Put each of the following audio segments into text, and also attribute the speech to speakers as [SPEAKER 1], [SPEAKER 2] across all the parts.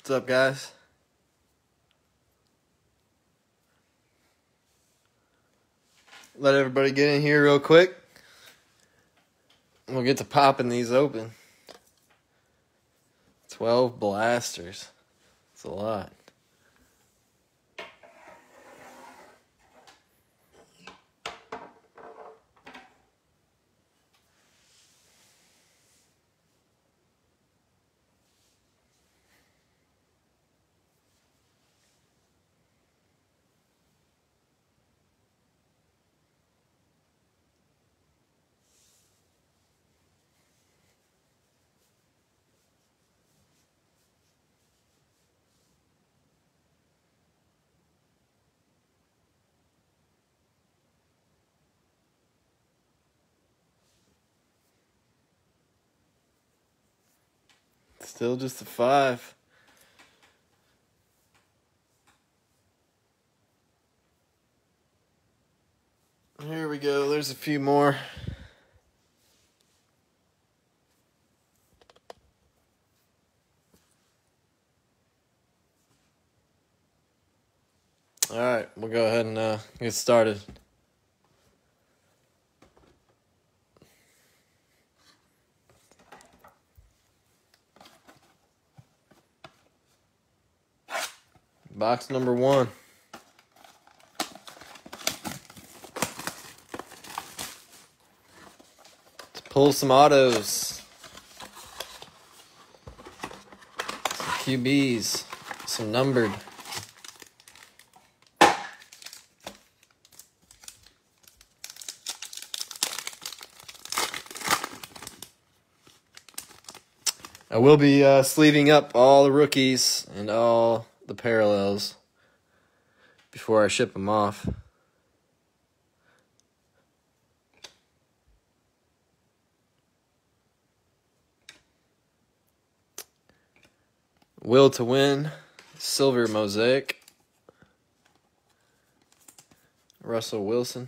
[SPEAKER 1] What's up, guys? Let everybody get in here real quick. We'll get to popping these open. 12 blasters. That's a lot. Still just a 5. Here we go. There's a few more. All right, we'll go ahead and get started. Box number 1. Let's pull some autos. Some QBs. Some numbered. I will be sleeving up all the rookies and all the parallels before I ship them off. Will to Win, Silver Mosaic, Russell Wilson.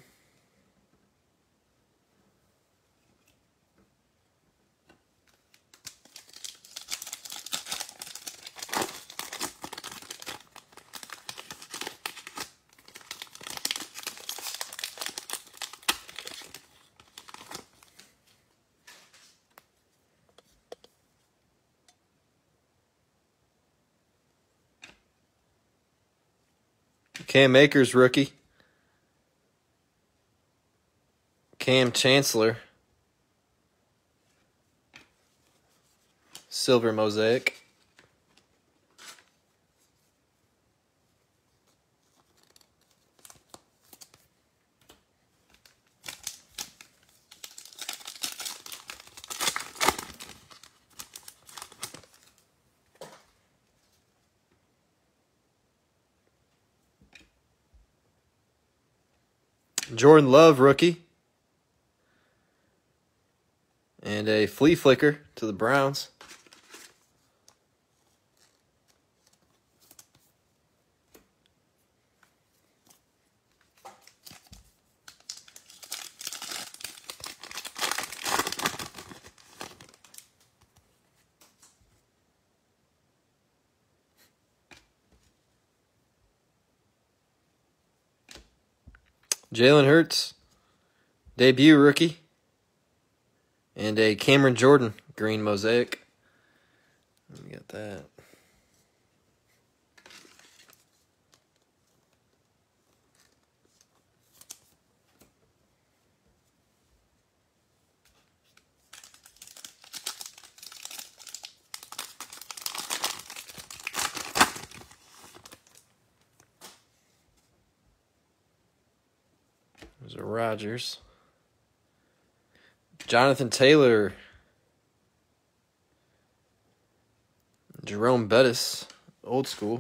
[SPEAKER 1] Cam Akers rookie. Cam Chancellor. Silver Mosaic. Jordan Love rookie. And a flea flicker to the Browns. Jalen Hurts, debut rookie, and a Cameron Jordan green mosaic. Let me get that. There's a Rodgers. Jonathan Taylor. Jerome Bettis, old school.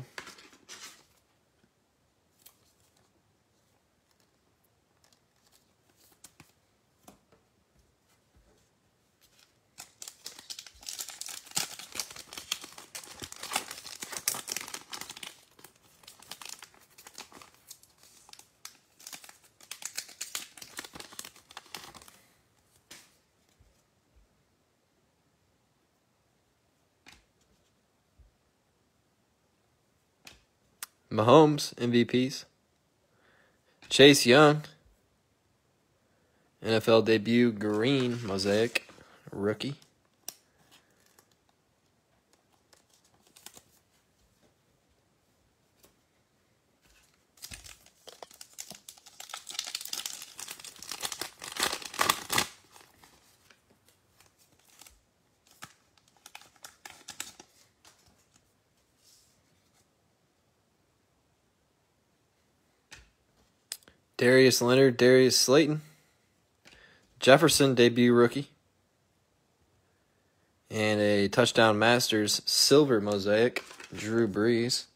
[SPEAKER 1] Mahomes, MVPs. Chase Young, NFL debut, green mosaic, rookie. Darius Leonard, Darius Slayton. Jefferson, debut rookie. And a Touchdown Masters silver mosaic, Drew Brees.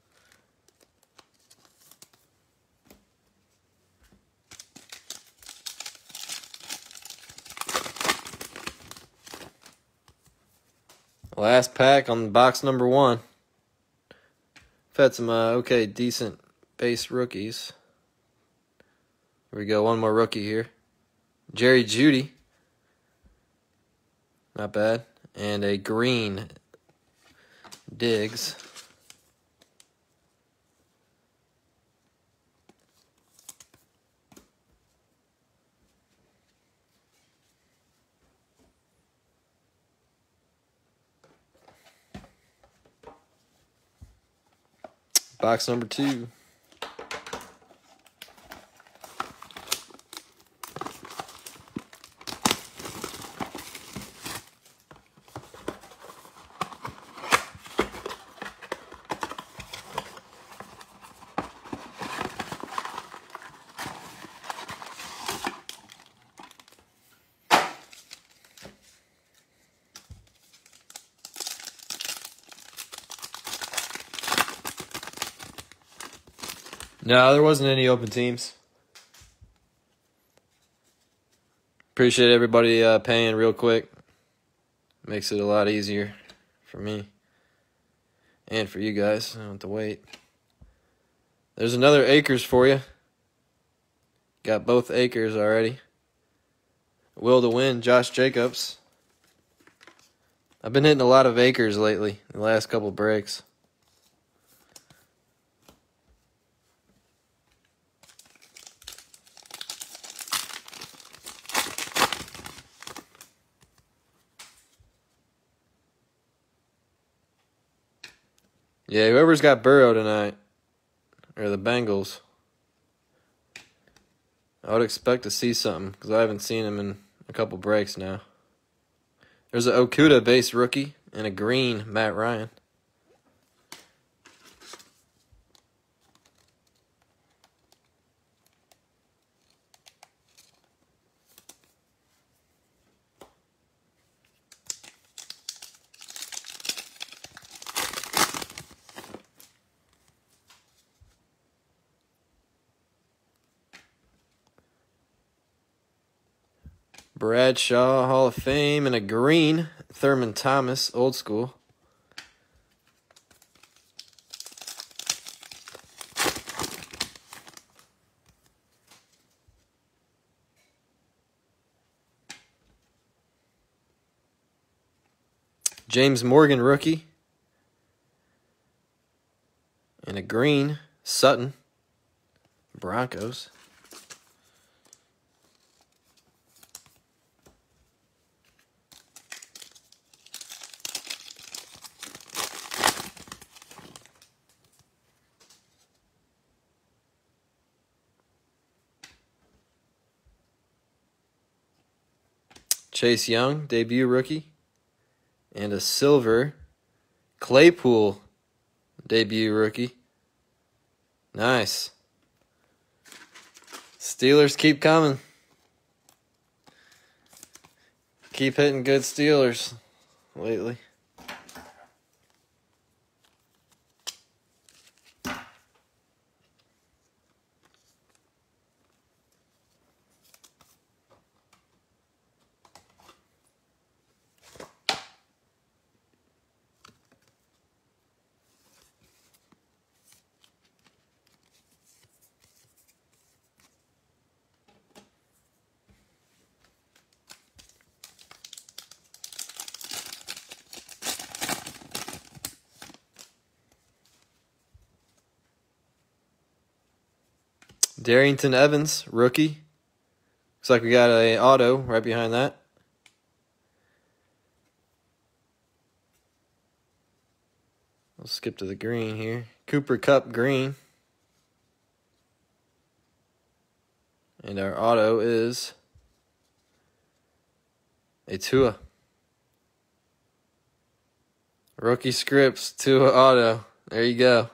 [SPEAKER 1] Last pack on box number 1. I've had some decent base rookies. Here we go, one more rookie here. Jerry Jeudy. Not bad. And a green Diggs. Box number 2. No, there wasn't any open teams. Appreciate everybody paying real quick. Makes it a lot easier for me. And for you guys. I don't have to wait. There's another Acres for you. Got both Acres already. Will to win, Josh Jacobs. I've been hitting a lot of Acres lately, the last couple breaks. Yeah, whoever's got Burrow tonight, or the Bengals, I would expect to see something, because I haven't seen him in a couple breaks now. There's an Okuda base rookie, and a green Matt Ryan. Bradshaw, Hall of Fame, and a green Thurman Thomas, old school. James Morgan, rookie. And a green Sutton, Broncos. Chase Young, debut rookie. And a silver Claypool, debut rookie. Nice. Steelers keep coming. Keep hitting good Steelers lately. Darrington Evans, rookie. Looks like we got a auto right behind that. We'll skip to the green here. Cooper Kupp green. And our auto is a Tua. Rookie scripts, Tua auto. There you go.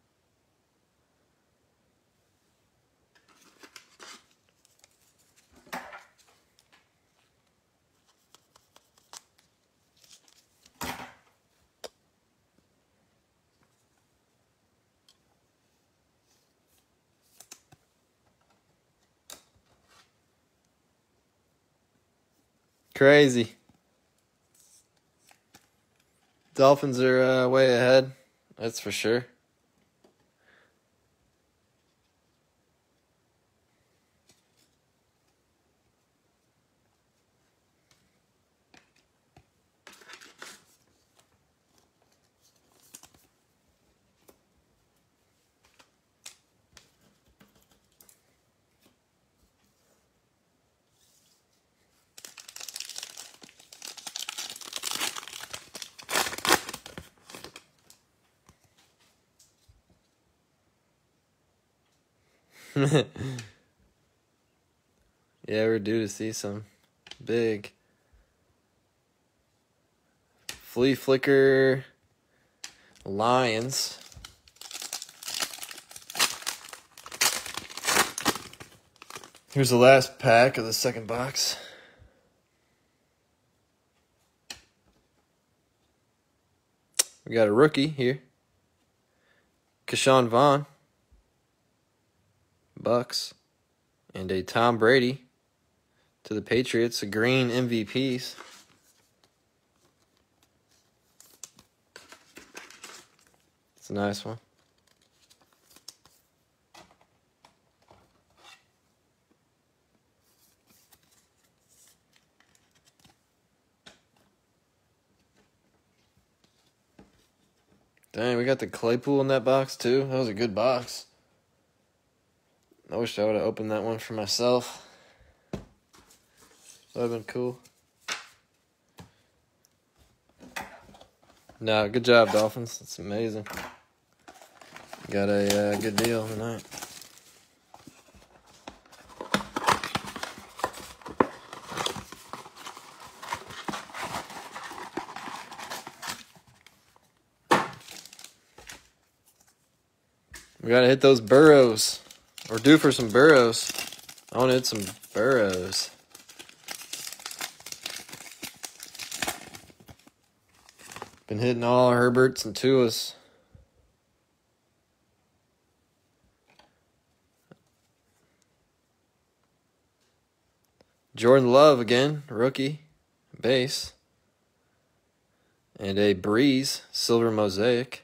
[SPEAKER 1] Crazy. Dolphins are way ahead. That's for sure. Yeah, we're due to see some big flea flicker Lions. Here's the last pack of the second box. We got a rookie here. Keyshawn Vaughn. Bucks. And a Tom Brady to the Patriots. A green MVPs. It's a nice one. Dang, we got the Claypool in that box too. That was a good box. I wish I would have opened that one for myself. That would have been cool. No, good job, Dolphins. That's amazing. Got a good deal tonight. We gotta hit those burrows. We're due for some burrows. I want to hit some burrows. Been hitting all Herberts and Tuas. Jordan Love again, rookie, base. And a Breeze, silver mosaic.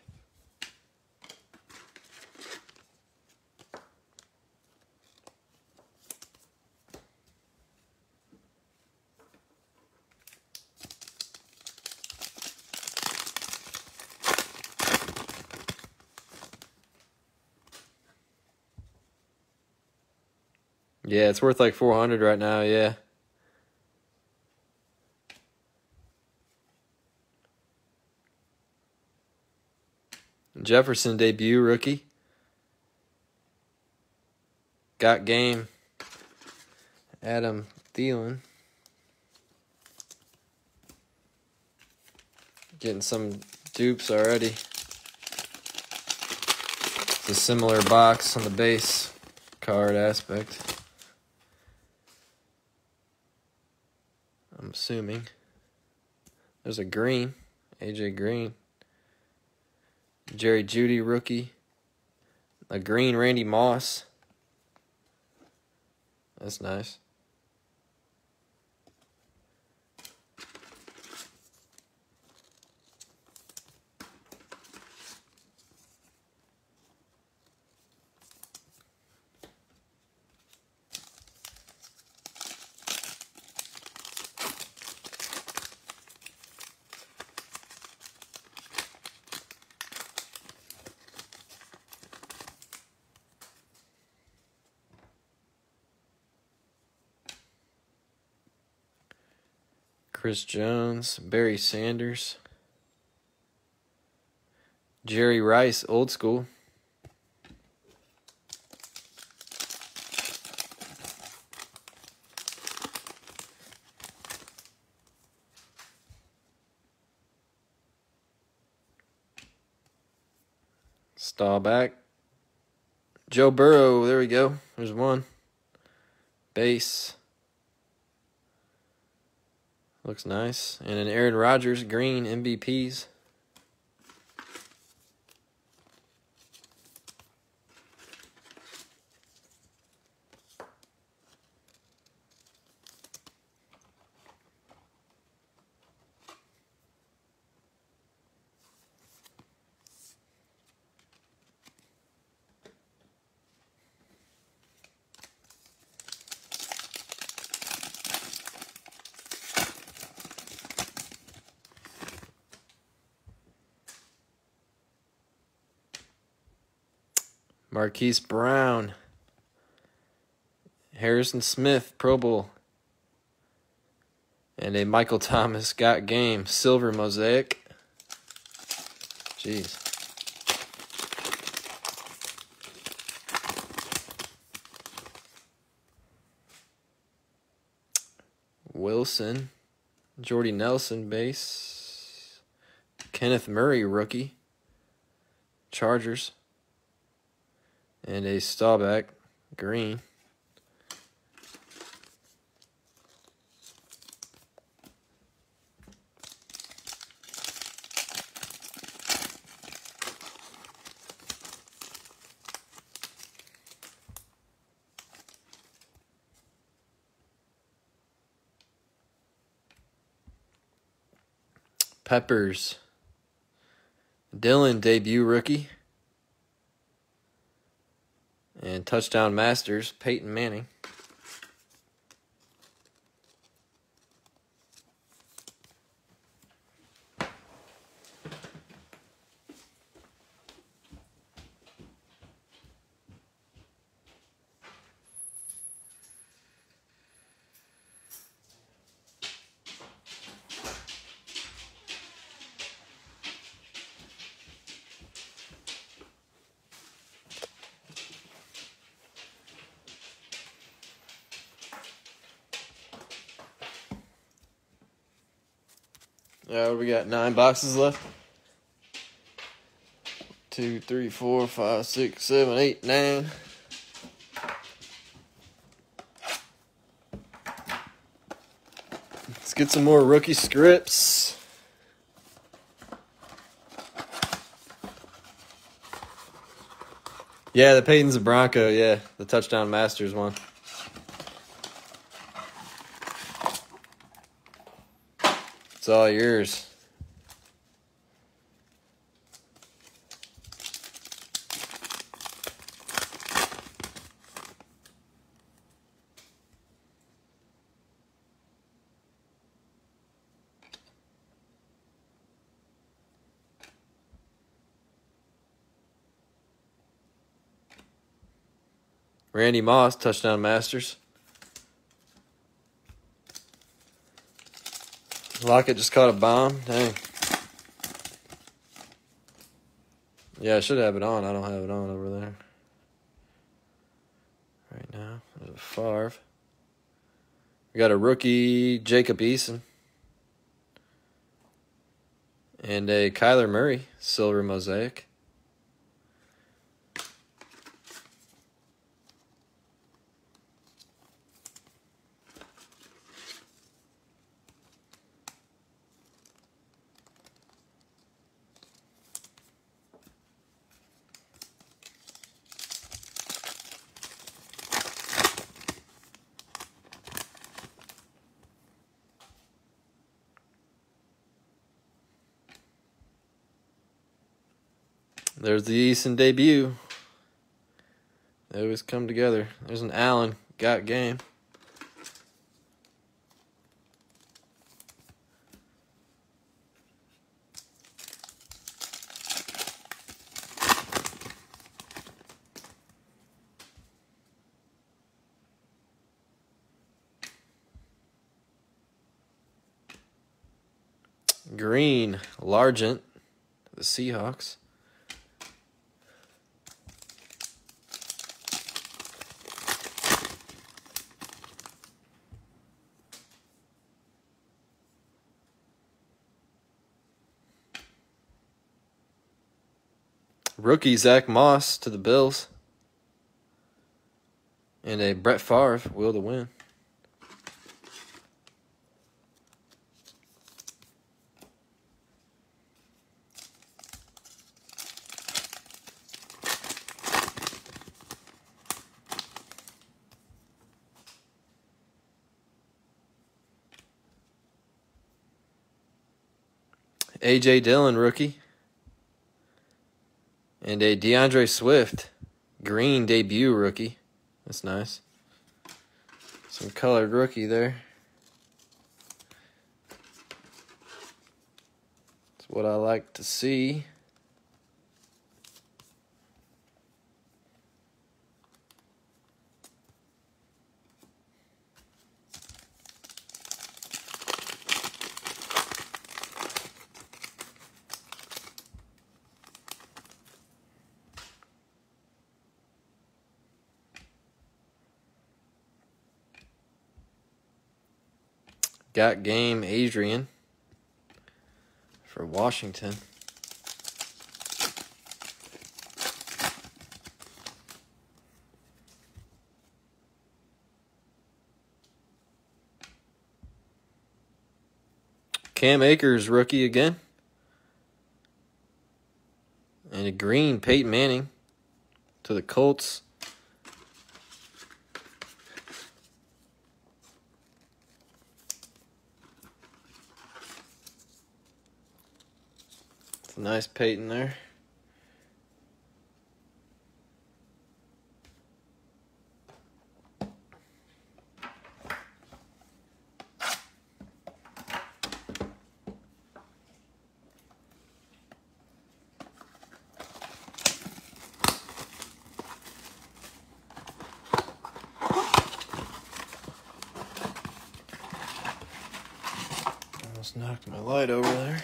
[SPEAKER 1] Yeah, it's worth like 400 right now, yeah. Jefferson debut rookie. Got game. Adam Thielen. Getting some dupes already. It's a similar box on the base card aspect. I'm assuming. There's a green. AJ Green. Jerry Jeudy rookie. A green Randy Moss. That's nice. Chris Jones, Barry Sanders, Jerry Rice, old school. Staubach. Joe Burrow, there we go. There's one. Base. Looks nice. And an Aaron Rodgers, green MVPs. Marquise Brown. Harrison Smith, Pro Bowl. And a Michael Thomas Got Game, silver mosaic. Jeez. Wilson. Jordy Nelson, base. Kenneth Murray, rookie. Chargers. And a Staubach, green. Peppers. Dylan, debut rookie. And touchdown masters, Peyton Manning. We got 9 boxes left. 2, 3, 4, 5, 6, 7, 8, 9. Let's get some more rookie scripts. Yeah, the Peyton's a Bronco. Yeah, the touchdown masters one. It's all yours. Randy Moss, touchdown masters. Lockett just caught a bomb. Dang. Yeah, I should have it on. I don't have it on over there right now. There's a Favre. We got a rookie, Jacob Eason. And a Kyler Murray, silver mosaic. There's the Eason debut. They always come together. There's an Allen, Got Game. green, Largent, the Seahawks. Rookie Zach Moss to the Bills. And a Brett Favre, will to win. A.J. Dillon, rookie. And a DeAndre Swift, green debut rookie. That's nice. Some colored rookie there. That's what I like to see. Got game Adrian for Washington. Cam Akers, rookie again. And a green Peyton Manning to the Colts. It's a nice Peyton there. Almost knocked my light over there.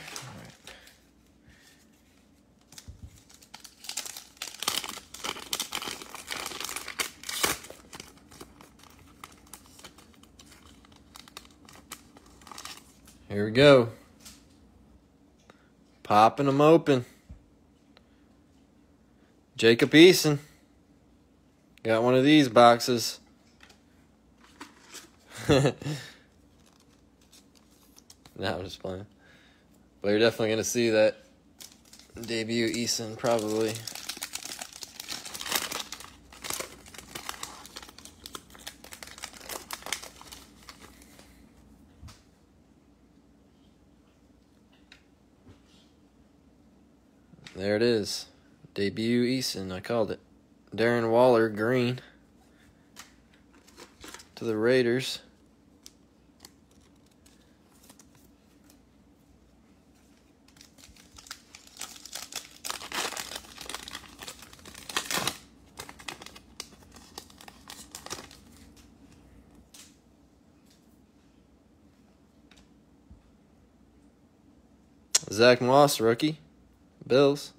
[SPEAKER 1] Here we go. Popping them open. Jacob Eason. Got one of these boxes. No, I'm just playing. But you're definitely going to see that debut Eason probably. There it is. Debut Eason, I called it. Darren Waller, green. To the Raiders. Zach Moss, rookie. Bills.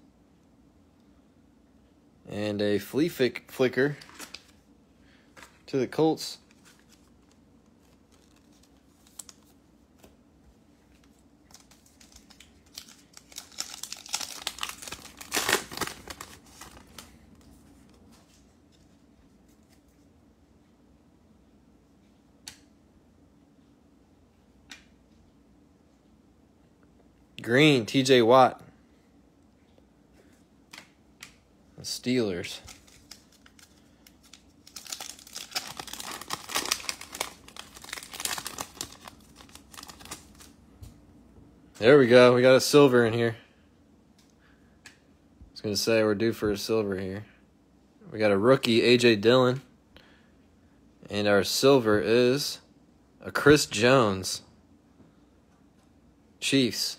[SPEAKER 1] And a flea flicker to the Colts. Green, TJ Watt. The Steelers. There we go. We got a silver in here. I was going to say we're due for a silver here. We got a rookie, A.J. Dillon. And our silver is a Chris Jones. Chiefs.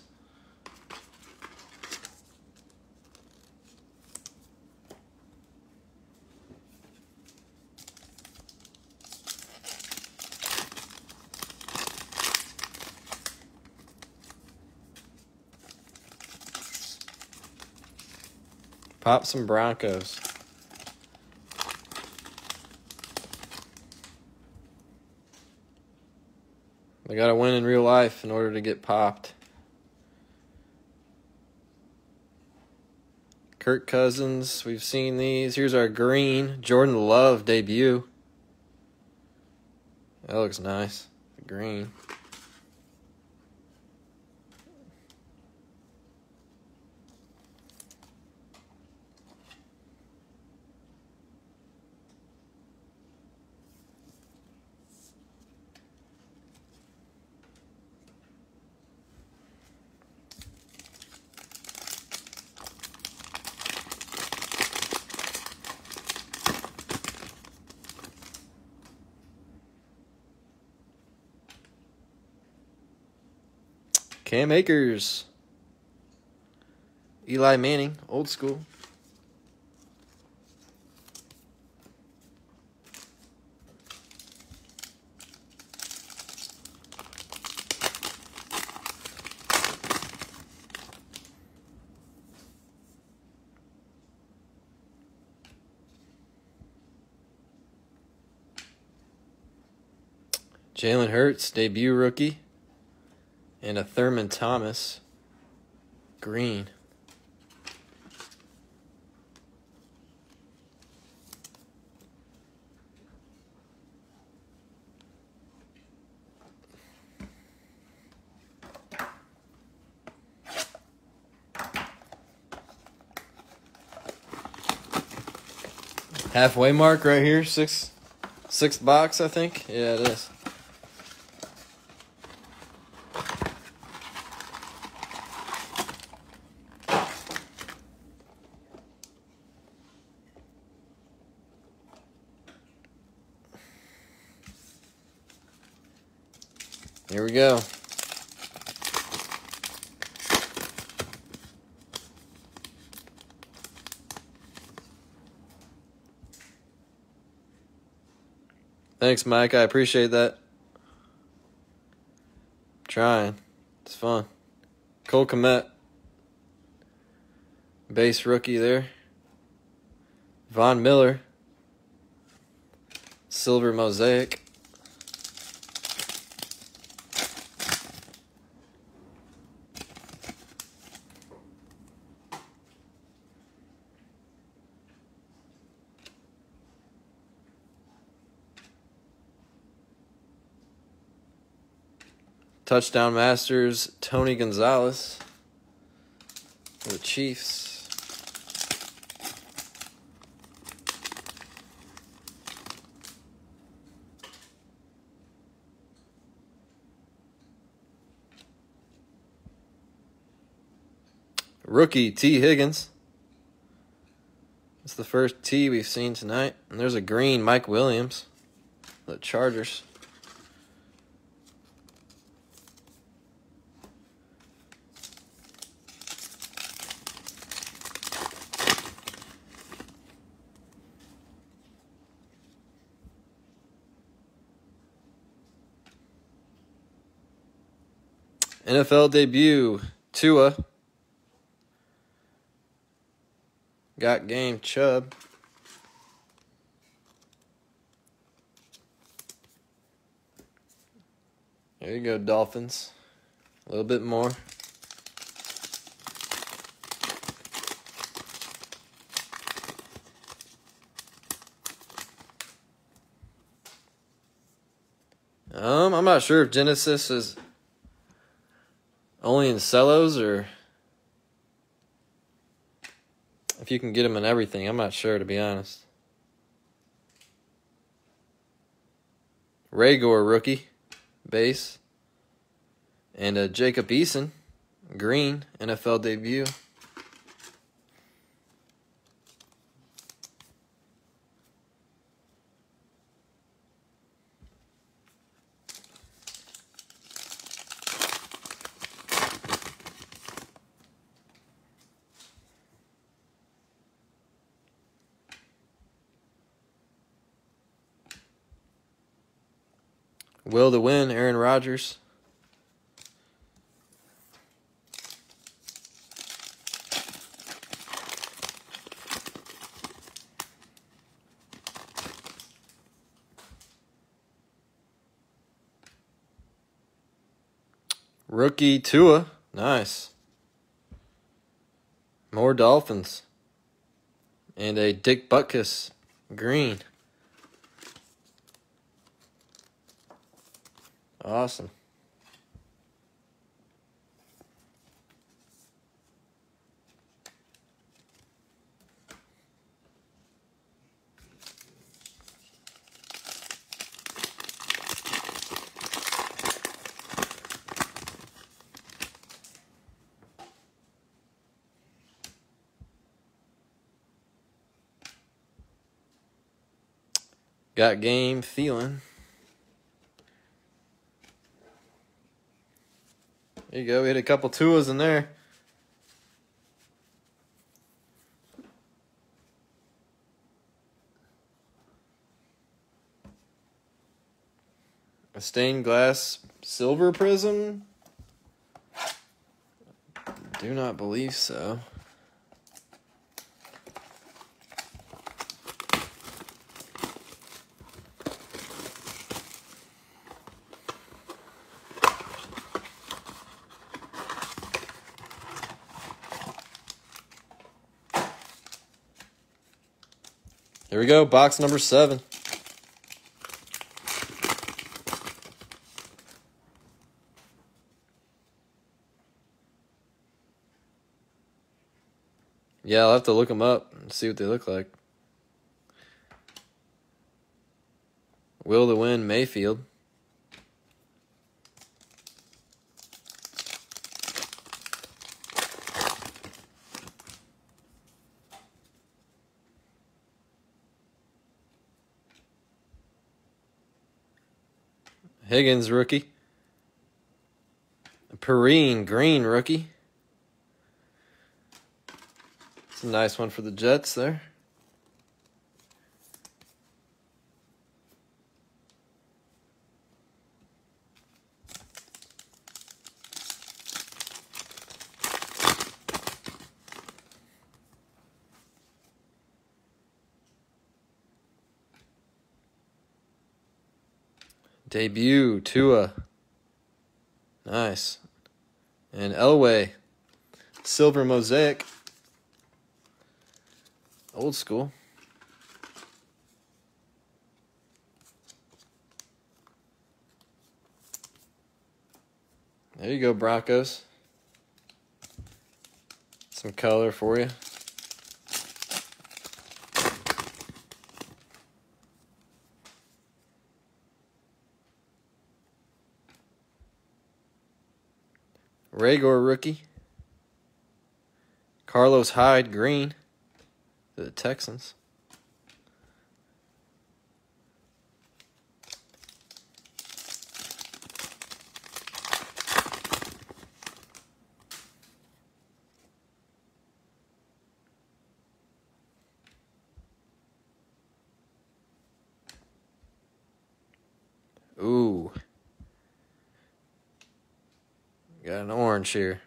[SPEAKER 1] Pop some Broncos. They got to win in real life in order to get popped. Kirk Cousins, we've seen these. Here's our green. Jordan Love debut. That looks nice. The green. Cam Akers. Eli Manning, old school. Jalen Hurts, debut rookie. And a Thurman Thomas, green. Halfway mark right here, sixth box, I think. Yeah, it is. Here we go. Thanks, Mike. I appreciate that. Trying. It's fun. Cole Kmet. Base rookie there. Von Miller. Silver mosaic. Touchdown Masters, Tony Gonzalez for the Chiefs. Rookie, T. Higgins. It's the first T we've seen tonight. And there's a green, Mike Williams, the Chargers. NFL debut, Tua. Got game, Chubb. There you go, Dolphins. A little bit more. I'm not sure if Genesis is only in cellos or if you can get them in everything. I'm not sure, to be honest. Raygor rookie, base. And a Jacob Eason, green, NFL debut. Will to win, Aaron Rodgers. Rookie Tua. Nice. More Dolphins. And a Dick Butkus green. Awesome. Got game feeling. There you go. We hit a couple Tuas in there. A stained glass silver prism? Do not believe so. Here we go, box number 7. Yeah, I'll have to look them up and see what they look like. Will to win Mayfield. Higgins rookie. Perrine green rookie. It's a nice one for the Jets there. Debut, Tua. Nice. And Elway. Silver mosaic. Old school. There you go, Broncos. Some color for you. Rager rookie. Carlos Hyde green. The Texans. Ooh. Got an orange here.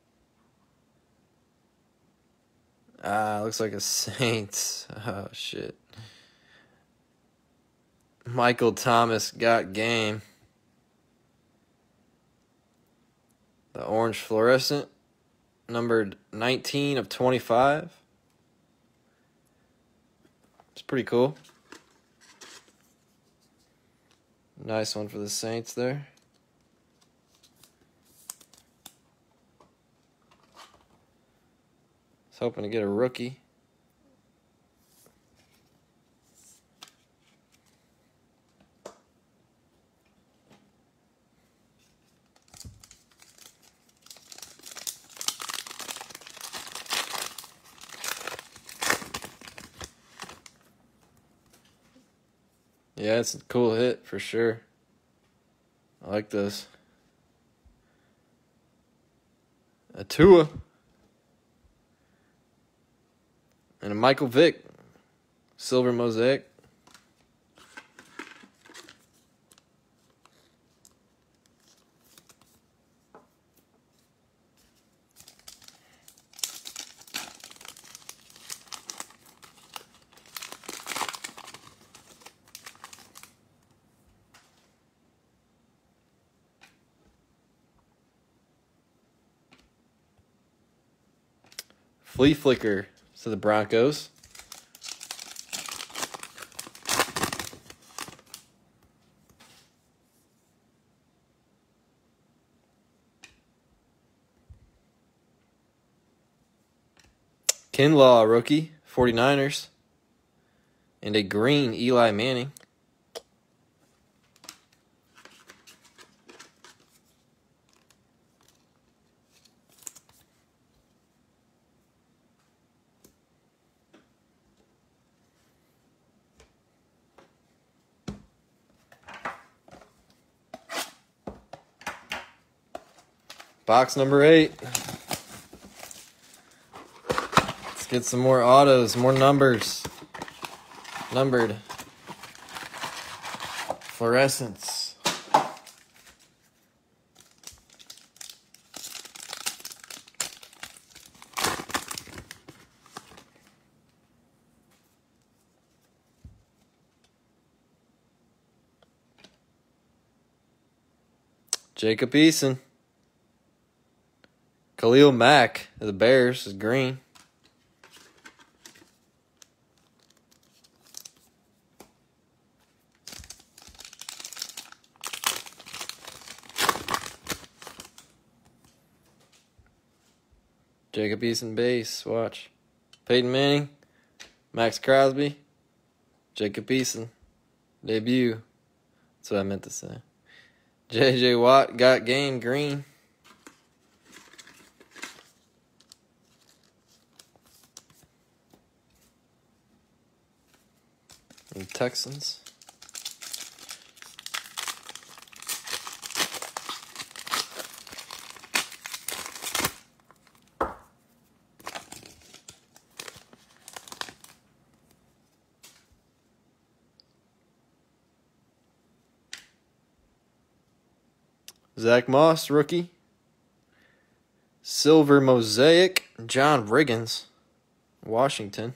[SPEAKER 1] Looks like a Saints. Oh, shit. Michael Thomas got game. The orange fluorescent. Numbered 19 of 25. It's pretty cool. Nice one for the Saints there. Was hoping to get a rookie. Yeah, it's a cool hit for sure. I like this. A Tua. And a Michael Vick. Silver mosaic. Flea Flicker to the Broncos. Kinlaw, rookie, 49ers. And a green Eli Manning. Box number 8. Let's get some more autos, more numbers. Numbered. Fluorescence. Jacob Eason. Khalil Mack of the Bears is green. Jacob Eason base, watch. Peyton Manning, Max Crosby, Jacob Eason, debut. That's what I meant to say. J.J. Watt got game, green. And Texans. Zach Moss, rookie. Silver Mosaic, John Riggins, Washington.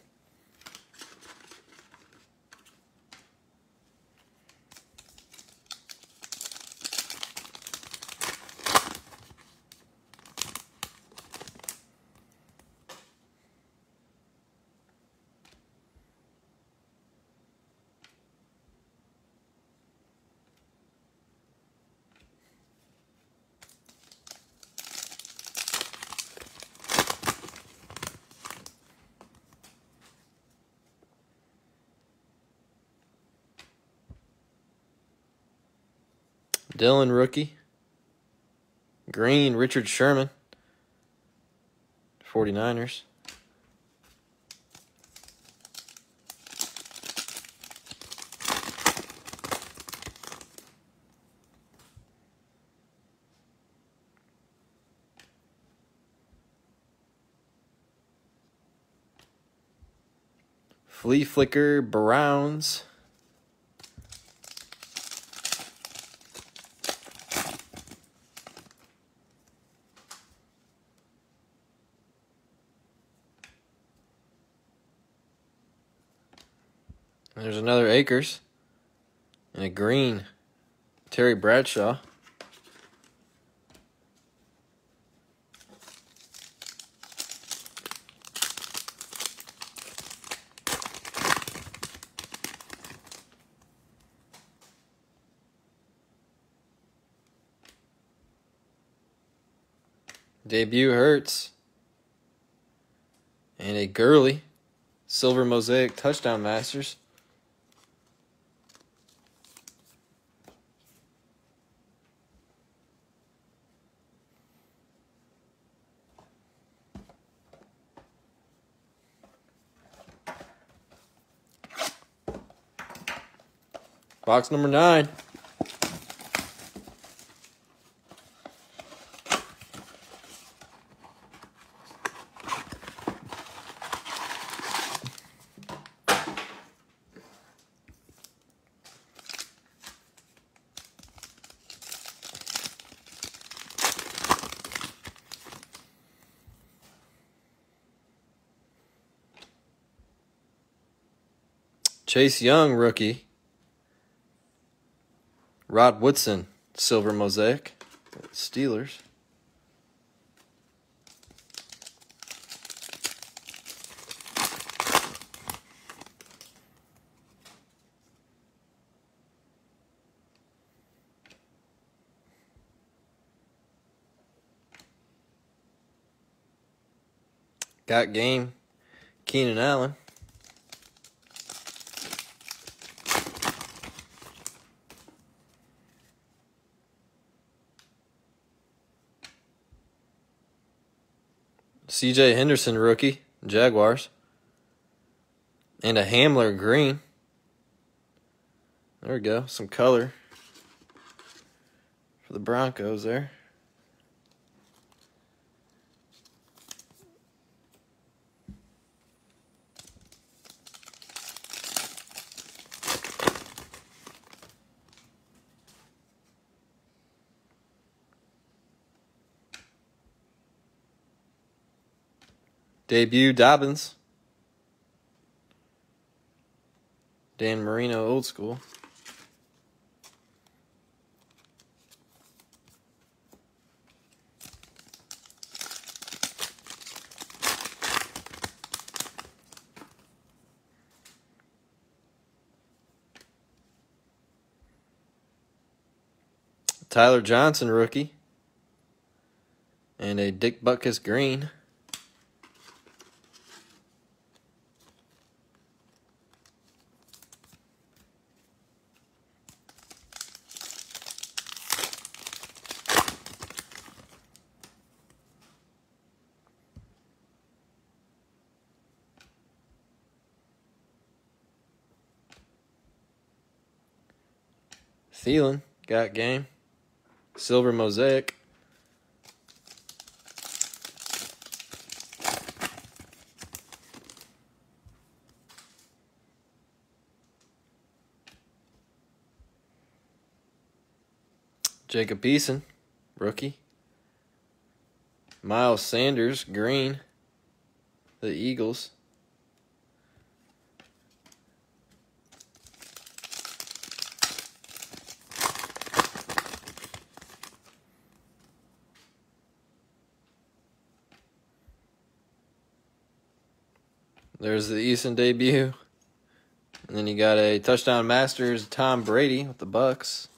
[SPEAKER 1] Dillon, rookie. Green, Richard Sherman, 49ers. Flea Flicker, Browns. There's another Akers. And a green Terry Bradshaw. Debut Hurts. And a Gurley Silver Mosaic Touchdown Masters. Box number 9. Chase Young, rookie. Rod Woodson, Silver Mosaic, Steelers. Got game. Keenan Allen. CJ Henderson rookie, Jaguars. And a Hamler green. There we go. Some color for the Broncos there. Debut Dobbins. Dan Marino old school. Tyler Johnson rookie. And a Dick Butkus green. Thielen got game. Silver mosaic. Jacob Eason, rookie. Miles Sanders, green. The Eagles. There's the Eason debut. And then you got a touchdown masters, Tom Brady with the Bucks.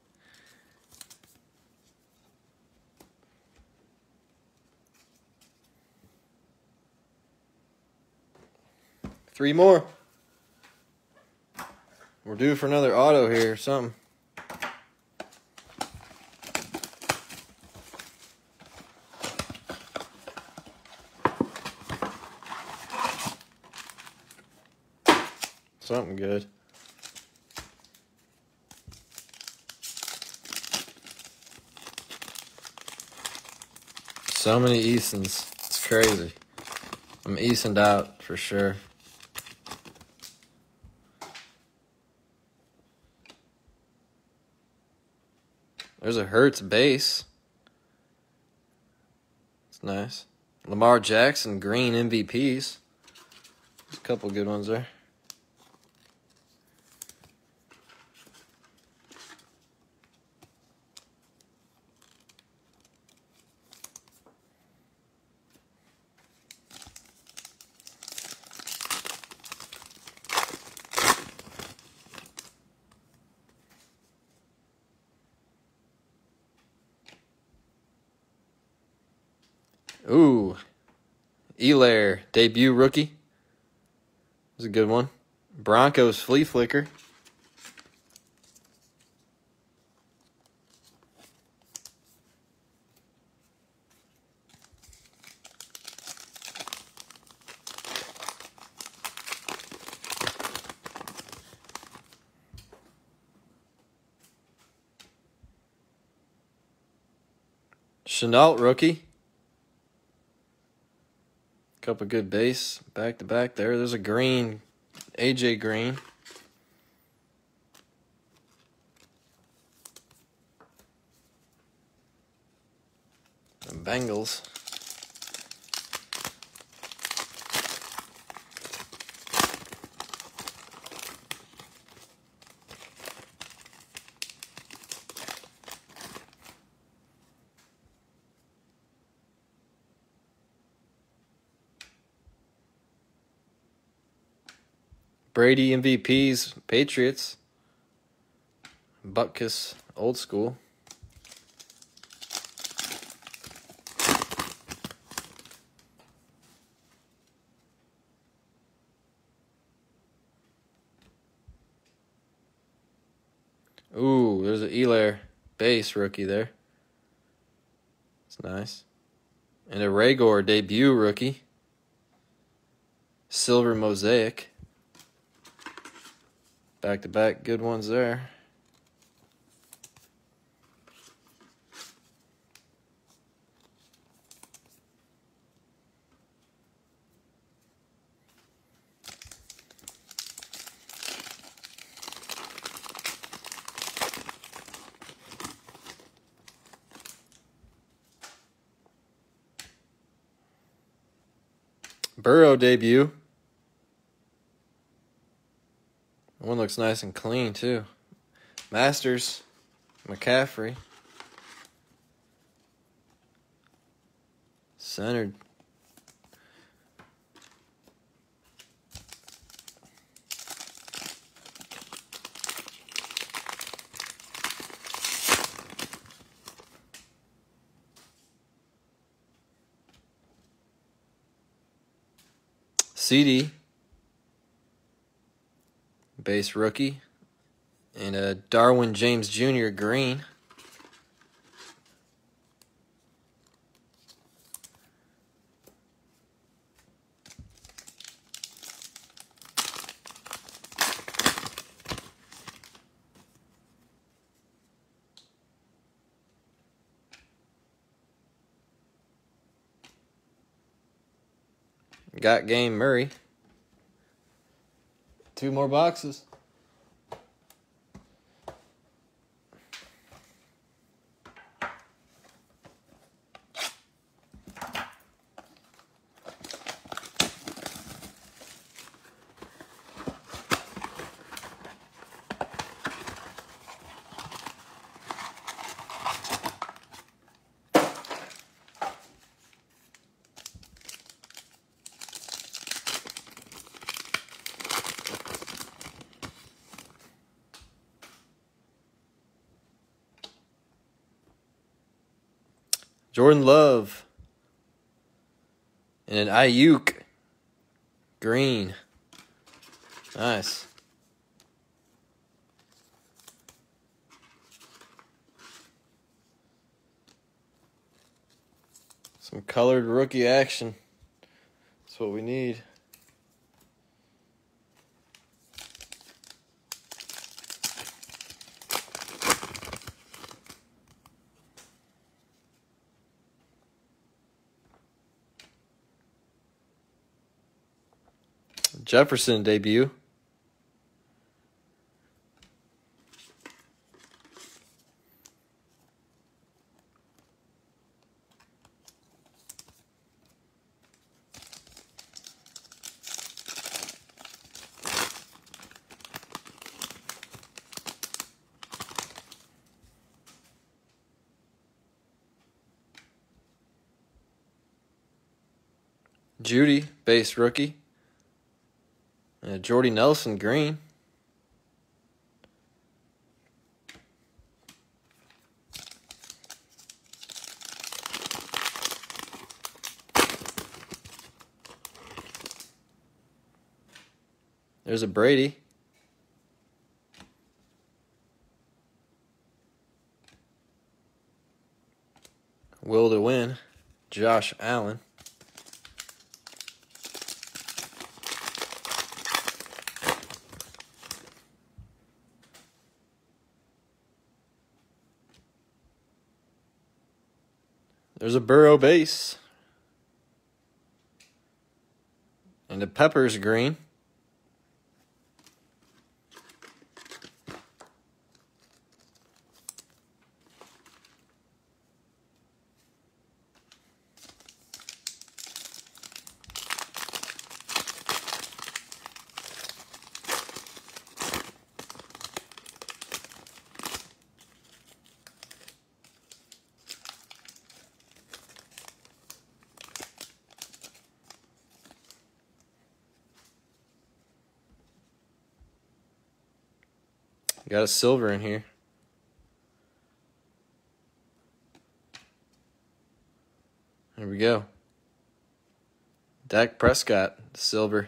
[SPEAKER 1] Three more. We're due for another auto here or something. Something good. So many Easons. It's crazy. I'm Easoned out for sure. There's a Hurts base. It's nice. Lamar Jackson, green MVPs. There's a couple good ones there. Ooh, Elair, debut rookie. This is a good one. Broncos flea flicker. Chenault rookie. Couple good base back to back there. There's a green, AJ Green. And Bengals. Brady MVPs, Patriots. Butkus, old school. Ooh, there's an Elair base rookie there. It's nice. And a Rhaegar debut rookie. Silver mosaic. Back-to-back good ones there. Burrow debut. That one looks nice and clean, too. Masters. McCaffrey. Centered. CD. Base rookie. And a Darwin James Jr. green. Got game Murray. 2 more boxes. Jordan Love. And an Ayuk green. Nice. Some colored rookie action. That's what we need. Jefferson debut. Judy, base rookie. And Jordy Nelson green. There's a Brady. Will to win. Josh Allen. There's a Burrow base. And a Peppers green. Got a silver in here. There we go. Dak Prescott, silver.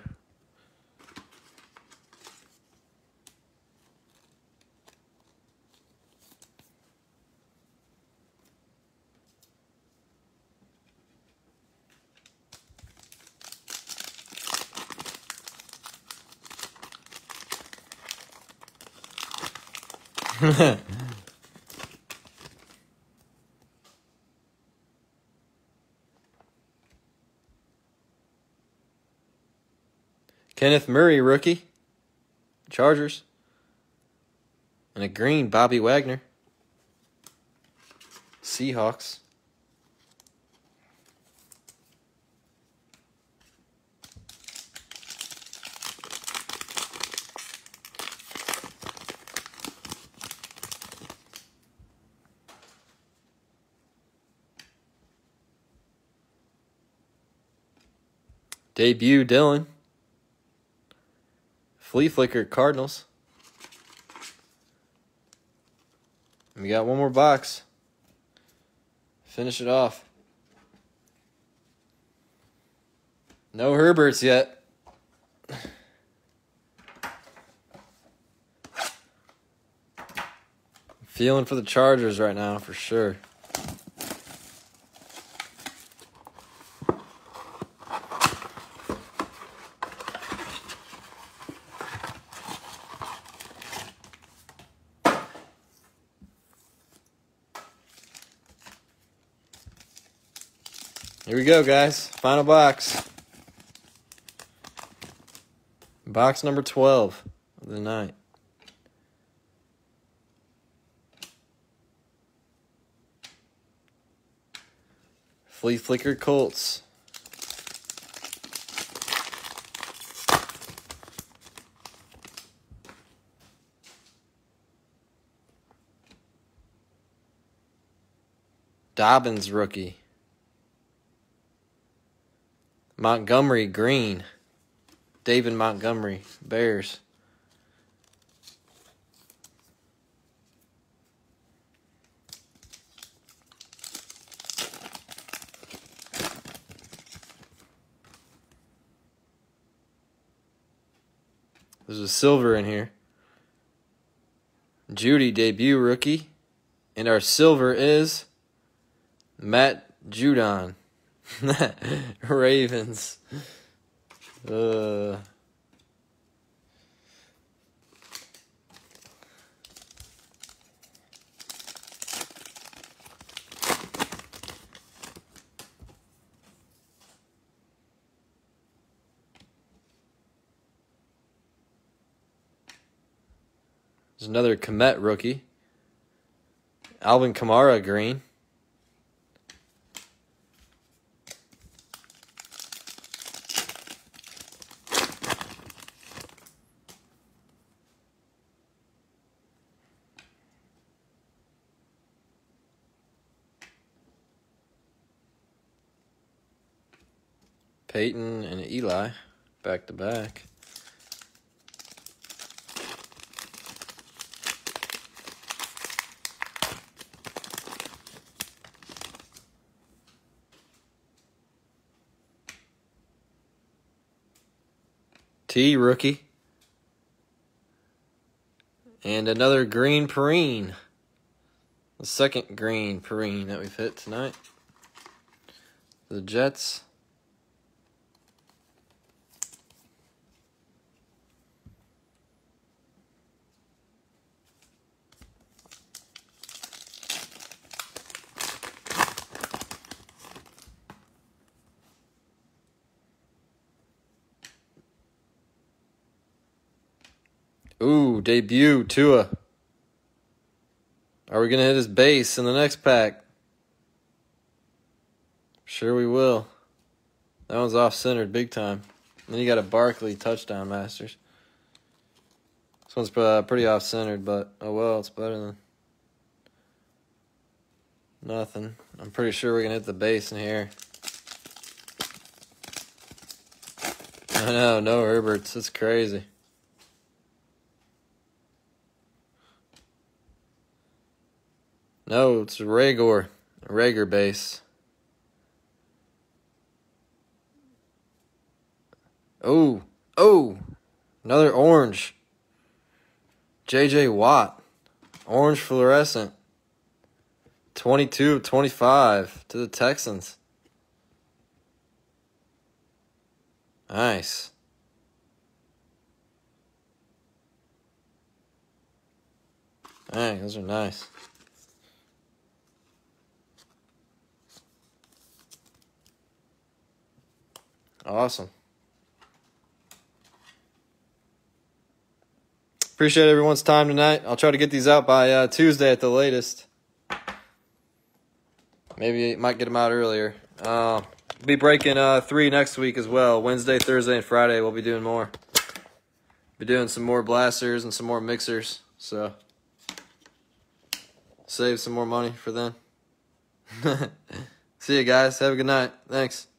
[SPEAKER 1] Kenneth Murray, rookie. Chargers. And a green, Bobby Wagner. Seahawks. Debut Dylan. Flea Flicker Cardinals. We got one more box. Finish it off. No Herberts yet. Feeling for the Chargers right now for sure. Here we go, guys. Final box. Box number 12 of the night. Flea Flicker Colts. Dobbins rookie. Montgomery green. David Montgomery, Bears. There's a silver in here. Judy debut rookie. And our silver is Matt Judon. Ravens. There's another Komet rookie. Alvin Kamara green. Peyton and Eli, back to back. T rookie. And another green Perrine. The second green Perrine that we've hit tonight. The Jets. Ooh, debut, Tua. Are we going to hit his base in the next pack? Sure we will. That one's off-centered big time. And then you got a Barkley touchdown, Masters. This one's pretty off-centered, but oh well, it's better than nothing. I'm pretty sure we're going to hit the base in here. I know, no Herberts. It's crazy. No, it's Rager base. Oh, another orange. J.J. Watt, orange fluorescent. 22 of 25 to the Texans. Nice. Dang, those are nice. Awesome. Appreciate everyone's time tonight. I'll try to get these out by Tuesday at the latest. Maybe might get them out earlier. Be breaking 3 next week as well. Wednesday, Thursday, and Friday we'll be doing more. Be doing some more blasters and some more mixers. So save some more money for then. See you guys. Have a good night. Thanks.